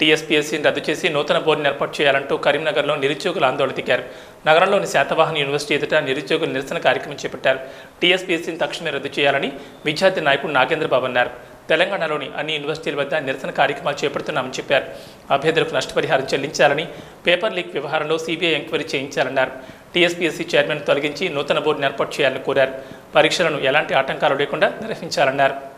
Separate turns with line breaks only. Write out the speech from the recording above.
టీఎస్పీఎస్సీని రద్దు చేసి నూతన బోర్డును ఏర్పాటు చేయాలంటూ కరీంనగర్లో నిరుద్యోగులు ఆందోళన దిగారు. నగరంలోని శాతవాహన యూనివర్సిటీ ఎదుట నిరుద్యోగులు నిరసన కార్యక్రమం చేపట్టారు. టీఎస్పీఎస్సీని తక్షణమే రద్దు చేయాలని విద్యార్థి నాయకుడు నాగేంద్రబాబు అన్నారు. తెలంగాణలోని అన్ని యూనివర్సిటీల వద్ద నిరసన కార్యక్రమాలు చేపడుతున్నామని చెప్పారు. అభ్యర్థులకు నష్టపరిహారం చెల్లించాలని, పేపర్ లీక్ వ్యవహారంలో సిబిఐ ఎంక్వైరీ చేయించాలన్నారు. టీఎస్పీఎస్సీ చైర్మన్ తొలగించి నూతన బోర్డును ఏర్పాటు చేయాలని కోరారు. పరీక్షలను ఎలాంటి ఆటంకాలు లేకుండా నిర్వహించాలన్నారు.